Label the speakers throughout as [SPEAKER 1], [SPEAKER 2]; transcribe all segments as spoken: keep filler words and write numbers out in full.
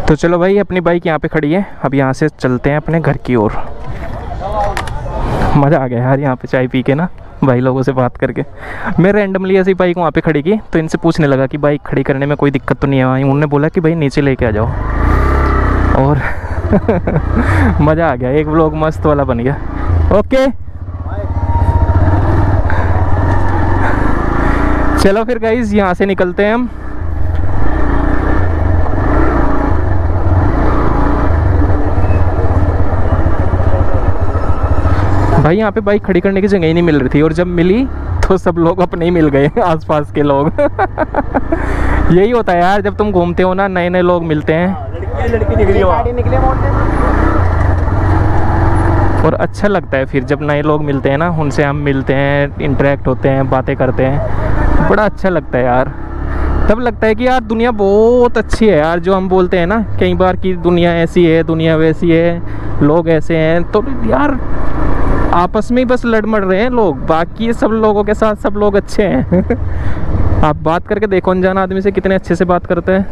[SPEAKER 1] तो चलो भाई, अपनी बाइक यहाँ पे खड़ी है, अब यहाँ से चलते हैं अपने घर की ओर। मज़ा आ गया यार यहाँ पे चाय पी के ना, भाई लोगों से बात करके। मैं रैंडमली ऐसी बाइक वहाँ पे खड़ी की तो इनसे पूछने लगा कि बाइक खड़ी करने में कोई दिक्कत तो नहीं है। उन्होंने बोला कि भाई नीचे लेके आ जाओ, और मज़ा आ गया, एक व्लॉग मस्त वाला बन गया। ओके चलो फिर गाइज यहाँ से निकलते हैं हम। भाई यहाँ पे बाइक खड़ी करने की जगह ही नहीं मिल रही थी, और जब मिली तो सब लोग अपने ही मिल गए आसपास के लोग। यही होता है यार, जब तुम घूमते हो ना, नए नए लोग मिलते हैं। लड़की लड़की निकली और अच्छा लगता है फिर जब नए लोग मिलते हैं ना, उनसे हम मिलते हैं, इंटरेक्ट होते हैं, बातें करते हैं, बड़ा अच्छा लगता है यार। तब लगता है कि यार दुनिया बहुत अच्छी है यार। जो हम बोलते हैं ना कई बार कि दुनिया ऐसी है, दुनिया वैसी है, लोग ऐसे हैं, तो यार आपस में ही बस लड़ मड़ रहे हैं लोग, बाकी सब लोगों के साथ सब लोग अच्छे हैं। आप बात करके देखो अनजान आदमी से, कितने अच्छे से बात करते हैं।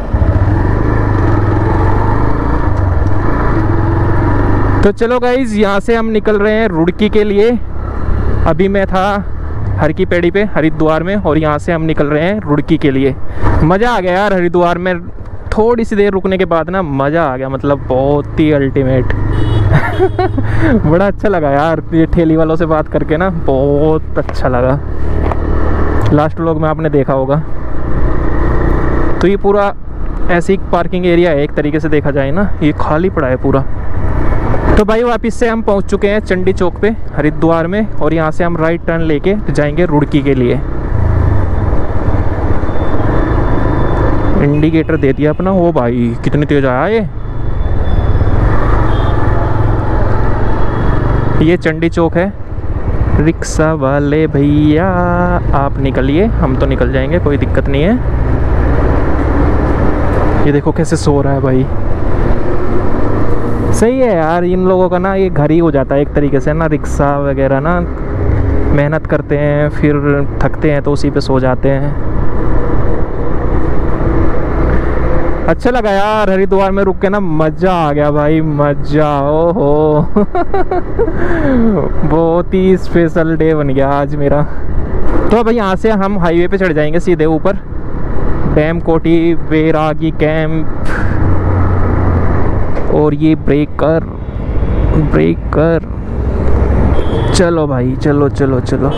[SPEAKER 1] तो चलो गाइज यहाँ से हम निकल रहे हैं रुड़की के लिए। अभी मैं था हर की पेड़ी पे हरिद्वार में, और यहाँ से हम निकल रहे हैं रुड़की के लिए। मज़ा आ गया यार हरिद्वार में, थोड़ी सी देर रुकने के बाद ना मज़ा आ गया, मतलब बहुत ही अल्टीमेट। बड़ा अच्छा लगा यार, ये ठेली वालों से बात करके ना बहुत अच्छा लगा। लास्ट व्लॉग में आपने देखा होगा। तो ये पूरा ऐसी पार्किंग एरिया है एक तरीके से देखा जाए ना, ये खाली पड़ा है पूरा। तो भाई वापस से हम पहुंच चुके हैं चंडी चौक पे हरिद्वार में, और यहाँ से हम राइट टर्न लेके जाएंगे रुड़की के लिए। इंडिकेटर दे दिया अपना। ओ भाई कितनी तेज आया ये। ये चंडी चौक है। रिक्शा वाले भैया आप निकलिए, हम तो निकल जाएंगे, कोई दिक्कत नहीं है। ये देखो कैसे सो रहा है भाई। सही है यार, इन लोगों का ना ये घर ही हो जाता है एक तरीके से ना, रिक्शा वगैरह ना, मेहनत करते हैं फिर थकते हैं तो उसी पे सो जाते हैं। अच्छा लगा यार हरिद्वार में रुक के ना, मज़ा आ गया भाई, मज़ा। ओहो बहुत ही स्पेशल डे बन गया आज मेरा। तो अब यहाँ से हम हाईवे पे चढ़ जाएंगे सीधे ऊपर, डैम कोटी बैरागी कैंप। और ये ब्रेकर ब्रेकर चलो भाई, चलो चलो चलो।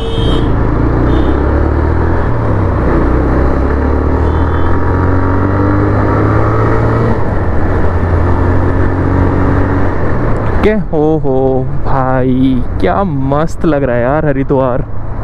[SPEAKER 1] क्या हो हो भाई, क्या मस्त लग रहा है यार हरिद्वार।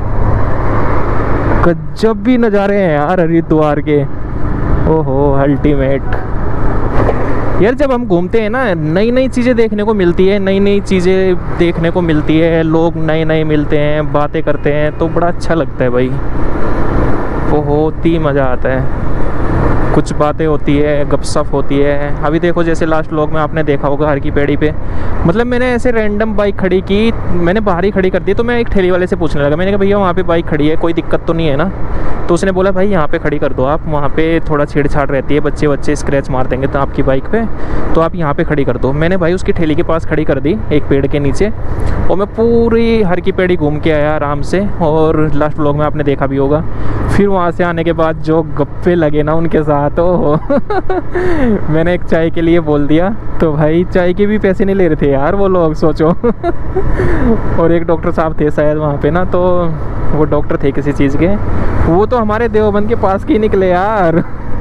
[SPEAKER 1] गजब भी नज़ारे हैं यार हरिद्वार के। ओहो अल्टीमेट यार। जब हम घूमते हैं ना, नई नई चीज़ें देखने को मिलती है, नई नई चीज़ें देखने को मिलती है, लोग नए नए मिलते हैं, बातें करते हैं, तो बड़ा अच्छा लगता है भाई, बहुत ही मज़ा आता है। कुछ बातें होती है, गपशप होती है। अभी देखो जैसे लास्ट व्लॉग में आपने देखा होगा हर की पेड़ी पे, मतलब मैंने ऐसे रैंडम बाइक खड़ी की, मैंने बाहर ही खड़ी कर दी। तो मैं एक ठेली वाले से पूछने लगा, मैंने कहा भैया वहाँ पे बाइक खड़ी है, कोई दिक्कत तो नहीं है ना? तो उसने बोला भाई यहाँ पे खड़ी कर दो आप, वहाँ पे थोड़ा छेड़छाड़ रहती है, बच्चे बच्चे स्क्रैच मार देंगे तो आपकी बाइक पे, तो आप यहाँ पे खड़ी कर दो। मैंने भाई उसकी ठेली के पास खड़ी कर दी एक पेड़ के नीचे, और मैं पूरी हर की पेड़ी घूम के आया आराम से। और लास्ट व्लॉग में आपने देखा भी होगा। फिर वहाँ से आने के बाद जो गप्पे लगे ना उनके साथ, ओ मैंने एक चाय के लिए बोल दिया, तो भाई चाय के भी पैसे नहीं ले रहे थे यार वो लोग, सोचो। और एक डॉक्टर साहब थे शायद वहाँ पे ना, तो वो डॉक्टर थे किसी चीज़ के, वो तो हमारे देवबंद के पास के ही निकले यार।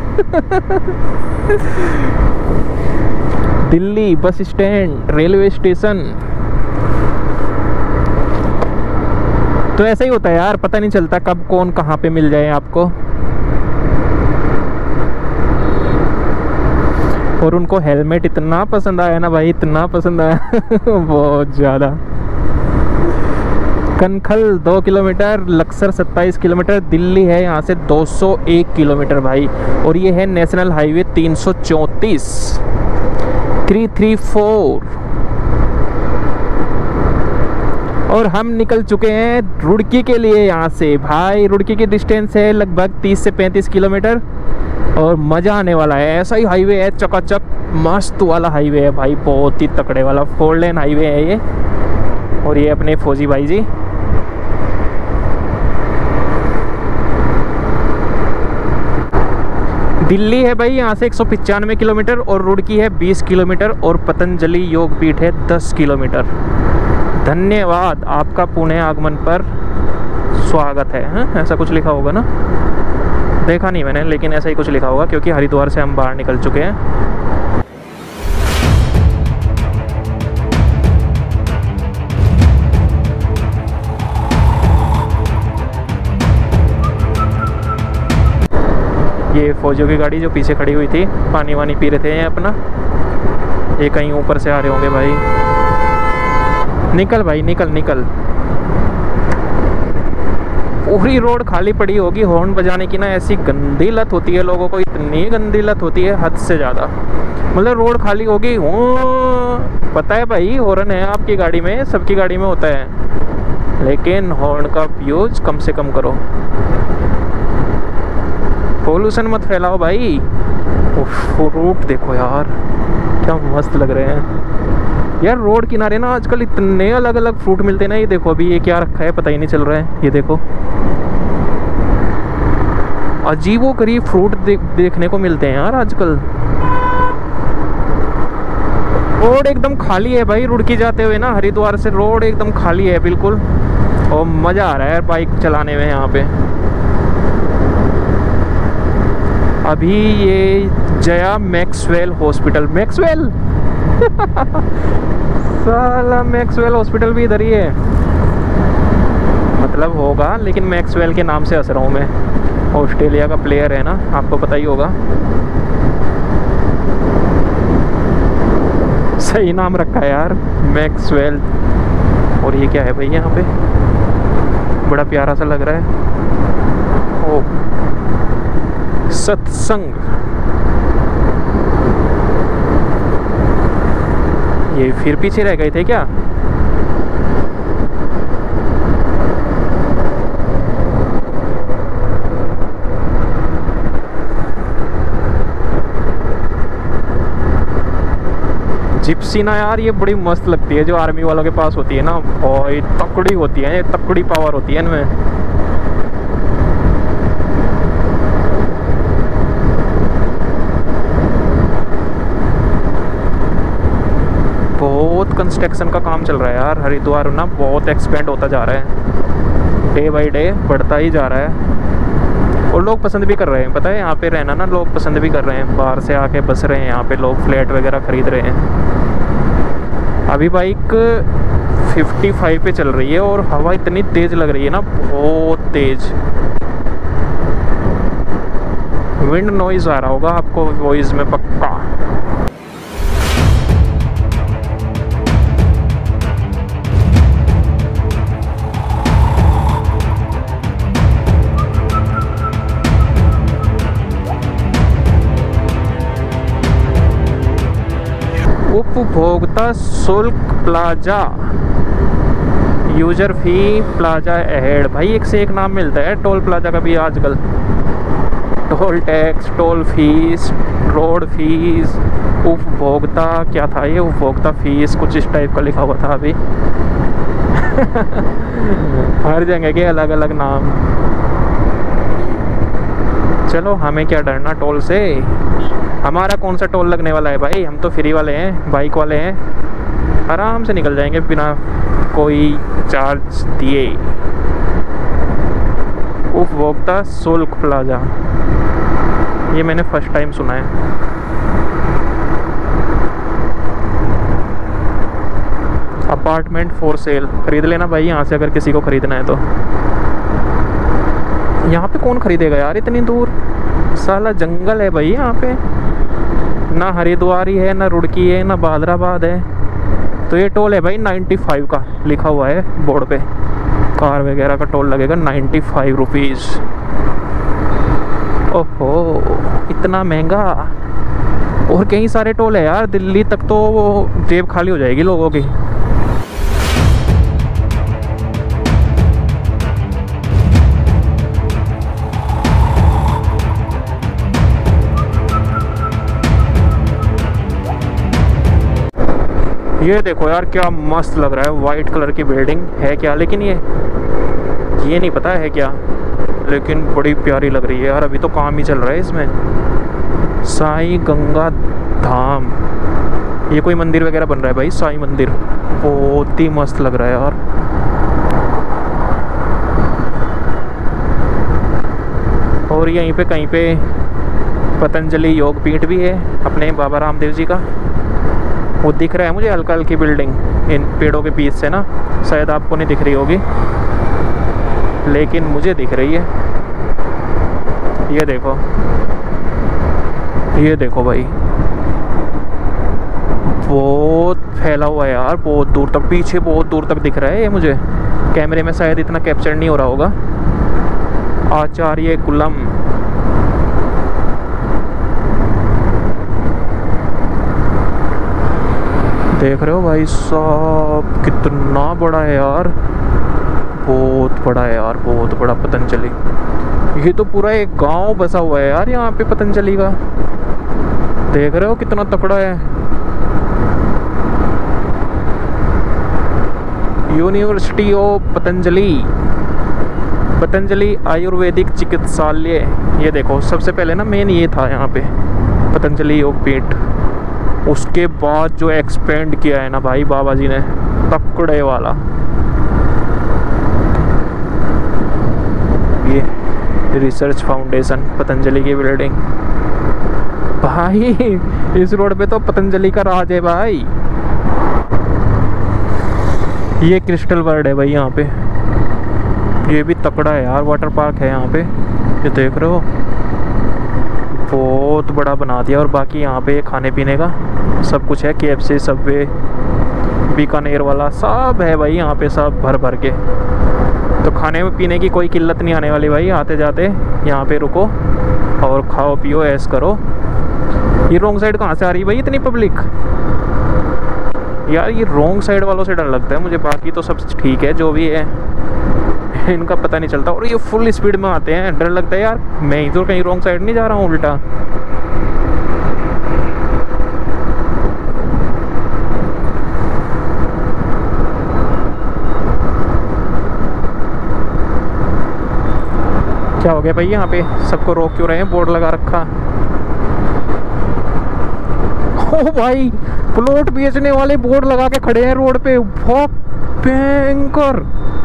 [SPEAKER 1] Delhi bus stand, railway station. तो ऐसा ही होता है यार, पता नहीं चलता कब कौन कहाँ पे मिल जाए आपको। और उनको हेलमेट इतना पसंद आया ना भाई, इतना पसंद आया बहुत ज़्यादा। कनखल दो किलोमीटर, लक्सर सत्ताईस किलोमीटर, दिल्ली है यहाँ से दो सौ एक किलोमीटर भाई। और ये है नेशनल हाईवे तीन सौ चौंतीस, थ्री थ्री फोर। और हम निकल चुके हैं रुड़की के लिए यहाँ से भाई। रुड़की की डिस्टेंस है लगभग तीस से पैंतीस किलोमीटर। और मज़ा आने वाला है। ऐसा ही हाईवे है, चकाचक मस्त वाला हाईवे है भाई, बहुत ही तकड़े वाला फोर लेन हाईवे है ये। और ये अपने फौजी भाई जी। दिल्ली है भाई यहाँ से एक सौ पचानवे किलोमीटर और रुड़की है बीस किलोमीटर और पतंजलि योगपीठ है दस किलोमीटर। धन्यवाद, आपका पुणे आगमन पर स्वागत है। हाँ, ऐसा कुछ लिखा होगा ना, देखा नहीं मैंने, लेकिन ऐसा ही कुछ लिखा होगा क्योंकि हरिद्वार से हम बाहर निकल चुके हैं। ये फौजियों की गाड़ी जो पीछे खड़ी हुई थी, पानी वानी पी रहे थे ये अपना। ये कहीं ऊपर से आ रहे होंगे भाई। निकल भाई, निकल निकल। पूरी रोड खाली पड़ी होगी। हॉर्न बजाने की ना ऐसी गंदी लत होती है लोगों को, इतनी गंदी लत होती है हद से ज़्यादा। मतलब रोड खाली होगी, हो पता है भाई हॉर्न है आपकी गाड़ी में, सबकी गाड़ी में होता है, लेकिन हॉर्न का यूज कम से कम करो। पोल्यूशन मत फैलाओ भाई। फ्रूट देखो यार, क्या मस्त लग रहे हैं यार। रोड किनारे ना आजकल इतने अलग अलग फ्रूट मिलते हैं ना। ये देखो अभी ये क्या रखा है पता ही नहीं चल रहा है। ये देखो अजीबो गरीब फ्रूट दे, देखने को मिलते हैं यार आजकल। रोड एकदम खाली है भाई, रुड़की जाते हुए ना हरिद्वार से रोड एकदम खाली है बिल्कुल। और मज़ा आ रहा है बाइक चलाने में यहाँ पे। अभी ये जया मैक्सवेल हॉस्पिटल, मैक्सवेल साला मैक्सवेल हॉस्पिटल भी इधर ही है, मतलब होगा, लेकिन मैक्सवेल के नाम से हंस रहा हूँ मैं। ऑस्ट्रेलिया का प्लेयर है ना, आपको पता ही होगा। सही नाम रखा है यार, मैक्सवेल। और ये क्या है भाई यहाँ पे, बड़ा प्यारा सा लग रहा है। ओ सत्संग, ये फिर पीछे रह गए थे क्या? जिप्सी ना यार ये बड़ी मस्त लगती है, जो आर्मी वालों के पास होती है ना, बहुत तकड़ी होती है, ये तकड़ी पावर होती है इनमें। बहुत कंस्ट्रक्शन का काम चल रहा है यार, हरिद्वार ना बहुत एक्सपेंड होता जा रहा है, डे बाय डे बढ़ता ही जा रहा है। और लोग पसंद भी कर रहे हैं, पता है यहाँ पे रहना ना लोग पसंद भी कर रहे हैं, बाहर से आके बस रहे हैं यहाँ पे लोग, फ्लैट वगैरह खरीद रहे हैं। अभी बाइक पचपन पे चल रही है और हवा इतनी तेज लग रही है ना, बहुत तेज। विंड नॉइज आ रहा होगा आपको वॉइस में पक्का। उपभोक्ता शुल्क plaza, user fee plaza ahead. भाई एक से एक नाम मिलता है टोल प्लाजा का भी आजकल। Toll tax, toll fees, road fees, उपभोक्ता क्या था ये, उपभोक्ता फीस कुछ इस टाइप का लिखा हुआ था अभी। हर जगह के अलग अलग नाम। चलो हमें क्या डरना टोल से, हमारा कौन सा टोल लगने वाला है भाई, हम तो फ्री वाले हैं, बाइक वाले हैं, आराम से निकल जाएंगे बिना कोई चार्ज दिए। उपभोक्ता शुल्क प्लाजा, ये मैंने फर्स्ट टाइम सुना है। अपार्टमेंट फॉर सेल, खरीद लेना भाई यहाँ से अगर किसी को खरीदना है तो। यहाँ पे कौन खरीदेगा यार इतनी दूर, साला जंगल है भाई यहाँ पे, ना हरिद्वार ही है, ना रुड़की है, ना बादराबाद है। तो ये टोल है भाई पचानवे का, लिखा हुआ है बोर्ड पे। कार वगैरह का टोल लगेगा पचानवे रुपीज़। ओहो इतना महंगा। और कई सारे टोल है यार, दिल्ली तक तो जेब खाली हो जाएगी लोगों की। ये देखो यार क्या मस्त लग रहा है, वाइट कलर की बिल्डिंग है क्या, लेकिन ये ये नहीं पता है क्या, लेकिन बड़ी प्यारी लग रही है यार। अभी तो काम ही चल रहा है इसमें। साईं गंगा धाम, ये कोई मंदिर वगैरह बन रहा है भाई, साईं मंदिर। बहुत ही मस्त लग रहा है यार। और यहीं पे कहीं पे पतंजलि योग पीठ भी है अपने बाबा रामदेव जी का। वो दिख रहा है मुझे हल्का हल्की बिल्डिंग इन पेड़ों के बीच से ना, शायद आपको नहीं दिख रही होगी लेकिन मुझे दिख रही है। ये देखो, ये देखो भाई, बहुत फैला हुआ है यार, बहुत दूर तक, पीछे बहुत दूर तक दिख रहा है ये मुझे। कैमरे में शायद इतना कैप्चर नहीं हो रहा होगा। आचार्य कुलम, देख रहे हो भाई साहब कितना बड़ा है यार, बहुत बड़ा है यार, बहुत बड़ा पतंजलि। ये तो पूरा एक गांव बसा हुआ है यार यहाँ पे पतंजलि का। देख रहे हो कितना तकड़ा है। यूनिवर्सिटी ऑफ पतंजलि, पतंजलि आयुर्वेदिक चिकित्सालय। ये देखो सबसे पहले ना मेन ये था यहाँ पे पतंजलि योग पीठ। उसके बाद जो एक्सपेंड किया है ना भाई बाबा जी ने, तकड़े वाला। ये रिसर्च फाउंडेशन, पतंजलि की बिल्डिंग भाई। इस रोड पे तो पतंजलि का राज है भाई। ये क्रिस्टल वर्ल्ड है भाई यहाँ पे, ये भी तकड़ा है यार। वाटर पार्क है यहाँ पे, ये देख रहे हो, बहुत बड़ा बना दिया। और बाकी यहाँ पे खाने पीने का सब कुछ है, के एफ सी, सबवे, बीकानेर वाला सब है भाई यहाँ पे, सब भर भर के। तो खाने में पीने की कोई किल्लत नहीं आने वाली भाई। आते जाते यहाँ पे रुको और खाओ पियो ऐश करो। ये रॉन्ग साइड कहाँ से आ रही है भाई इतनी पब्लिक यार? ये रॉन्ग साइड वालों से डर लगता है मुझे, बाकी तो सब ठीक है जो भी है। इनका पता नहीं चलता और ये फुल स्पीड में आते हैं, डर लगता है यार मैं ही तो कहीं रॉन्ग साइड नहीं जा रहा हूँ उल्टा। क्या हो गया भाई यहाँ पे सबको रोक क्यों रहे हैं? बोर्ड लगा रखा। ओ भाई प्लॉट बेचने वाले बोर्ड लगा के खड़े हैं रोड पे, बहुत भयंकर।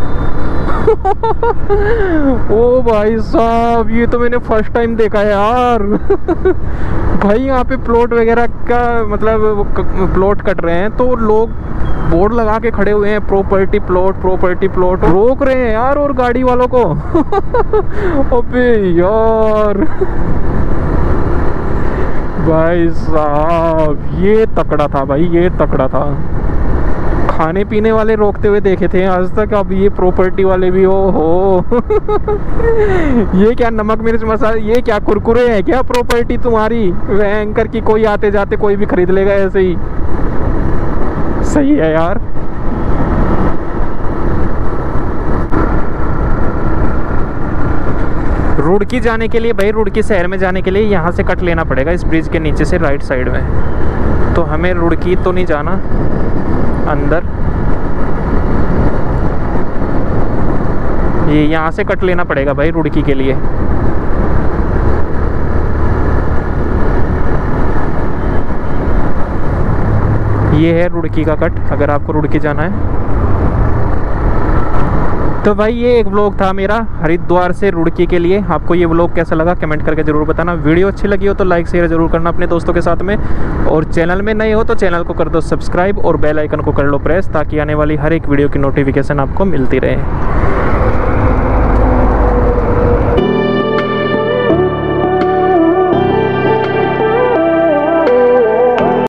[SPEAKER 1] ओ भाई साहब ये तो मैंने फर्स्ट टाइम देखा है यार। भाई यहाँ पे प्लॉट वगैरह का मतलब प्लॉट कट रहे हैं तो लोग बोर्ड लगा के खड़े हुए हैं, प्रॉपर्टी प्लॉट, प्रॉपर्टी प्लॉट, रोक रहे हैं यार और गाड़ी वालों को। अबे यार भाई साहब ये तकड़ा था भाई, ये तकड़ा था। खाने पीने वाले रोकते हुए देखे थे आज तक, अब ये प्रॉपर्टी वाले भी हो हो। ये क्या नमक मिर्च मसाला, ये क्या कुरकुरे है क्या प्रॉपर्टी तुम्हारी? भयंकर की कोई आते जाते कोई भी खरीद लेगा ऐसे ही। सही है यार। रुड़की जाने के लिए भाई, रुड़की शहर में जाने के लिए यहाँ से कट लेना पड़ेगा इस ब्रिज के नीचे से राइट साइड में। तो हमें रुड़की तो नहीं जाना अंदर, ये यहाँ से कट लेना पड़ेगा भाई रुड़की के लिए। ये है रुड़की का कट अगर आपको रुड़की जाना है। तो भाई ये एक व्लॉग था मेरा हरिद्वार से रुड़की के लिए। आपको ये व्लॉग कैसा लगा कमेंट करके ज़रूर बताना। वीडियो अच्छी लगी हो तो लाइक शेयर ज़रूर करना अपने दोस्तों के साथ में, और चैनल में नए हो तो चैनल को कर दो सब्सक्राइब और बेल आइकन को कर लो प्रेस, ताकि आने वाली हर एक वीडियो की नोटिफिकेशन आपको मिलती रहे।